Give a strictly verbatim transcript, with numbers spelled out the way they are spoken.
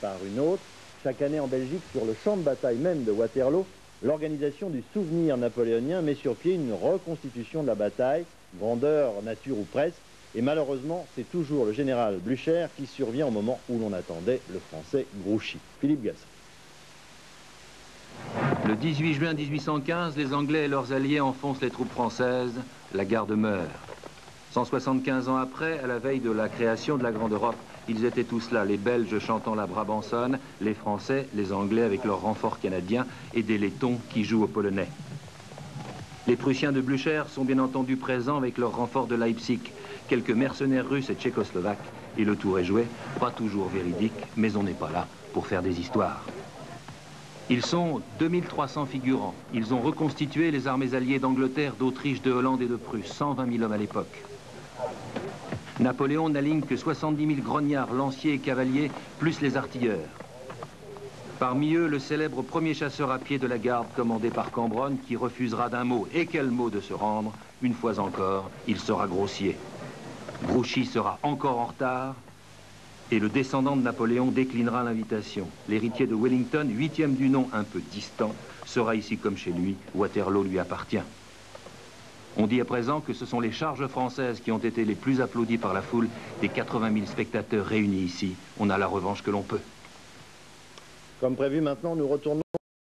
par une autre. Chaque année en Belgique, sur le champ de bataille même de Waterloo, l'organisation du souvenir napoléonien met sur pied une reconstitution de la bataille, grandeur, nature ou presque. Et malheureusement, c'est toujours le général Blücher qui survient au moment où l'on attendait le français Grouchy. Philippe Gasson. Le dix-huit juin mille huit cent quinze, les Anglais et leurs alliés enfoncent les troupes françaises. La garde meurt. cent soixante-quinze ans après, à la veille de la création de la Grande Europe, ils étaient tous là, les Belges chantant la Brabançonne, les Français, les Anglais avec leurs renforts canadiens et des Lettons qui jouent au polonais. Les Prussiens de Blücher sont bien entendu présents avec leurs renforts de Leipzig, quelques mercenaires russes et tchécoslovaques, et le tour est joué, pas toujours véridique, mais on n'est pas là pour faire des histoires. Ils sont deux mille trois cents figurants. Ils ont reconstitué les armées alliées d'Angleterre, d'Autriche, de Hollande et de Prusse, cent vingt mille hommes à l'époque. Napoléon n'aligne que soixante-dix mille grognards, lanciers et cavaliers, plus les artilleurs. Parmi eux, le célèbre premier chasseur à pied de la garde, commandé par Cambronne, qui refusera d'un mot, et quel mot, de se rendre. Une fois encore, il sera grossier. Grouchy sera encore en retard, et le descendant de Napoléon déclinera l'invitation. L'héritier de Wellington, huitième du nom, un peu distant, sera ici comme chez lui. Waterloo lui appartient. On dit à présent que ce sont les charges françaises qui ont été les plus applaudies par la foule des quatre-vingt mille spectateurs réunis ici. On a la revanche que l'on peut. Comme prévu, maintenant, nous retournons